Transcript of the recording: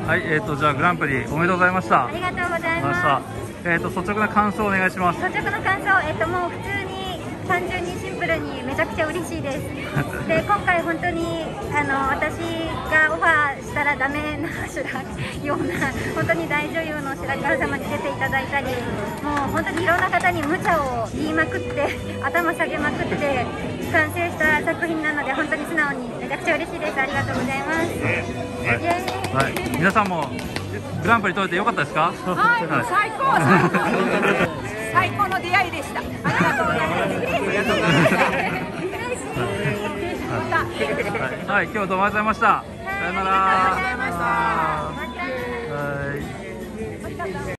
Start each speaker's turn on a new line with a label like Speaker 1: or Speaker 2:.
Speaker 1: はい、じゃあグランプリおめでとうございました。
Speaker 2: ありがとうございます。
Speaker 1: 率直な感想をお願いします。
Speaker 2: 率直な感想、もう普通に単純にシンプルにめちゃくちゃ嬉しいです。で、今回本当に私がオファーしたらダメなような本当に大女優の白川様に出ていただいたり、もう本当にいろんな方に無茶を言いまくって頭下げまくって完成した作品なので、本当に素直にめちゃくちゃ嬉しいです。ありがとうございます。
Speaker 1: はい、皆さんもグランプリ取れてよかったですか？
Speaker 3: はい、最高最高の出会いでした。ありがとうございます。
Speaker 1: はい、今日どうもありがとうございました。さよなら。
Speaker 2: ありがとうございました。また。
Speaker 1: はい。